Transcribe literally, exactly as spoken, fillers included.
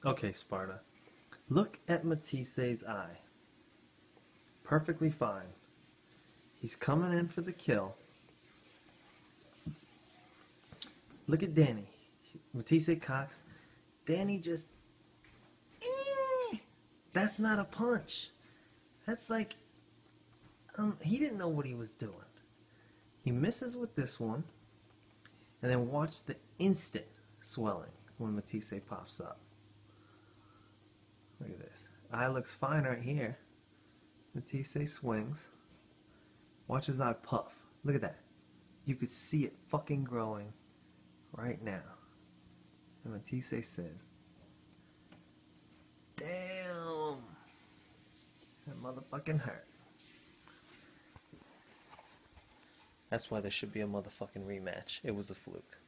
Okay, Sparta. Look at Matisse's eye. Perfectly fine. He's coming in for the kill. Look at Danny. Matisse cocks. Danny just... Eh, that's not a punch. That's like... Um, he didn't know what he was doing. He misses with this one. And then watch the instant swelling when Matisse pops up. Look at this. Eye looks fine right here. Matisse swings. Watch his eye puff. Look at that. You could see it fucking growing right now. And Matisse says, damn. That motherfucking hurt. That's why there should be a motherfucking rematch. It was a fluke.